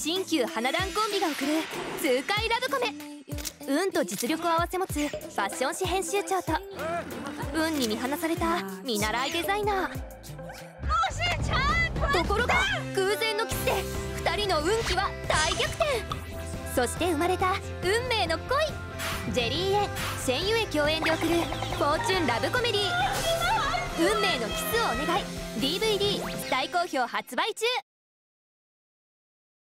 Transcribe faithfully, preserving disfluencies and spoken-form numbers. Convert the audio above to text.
新旧花壇コンビが送る痛快ラブコメ。運と実力を併せ持つファッション誌編集長と運に見放された見習いデザイナー。ところが偶然のキスでふたりの運気は大逆転。そして生まれた運命の恋。ジェリーエン、シェン・ユエ共演で送るフォーチュンラブコメディー「運命のキスをお願い」 ディーブイディー 大好評発売中。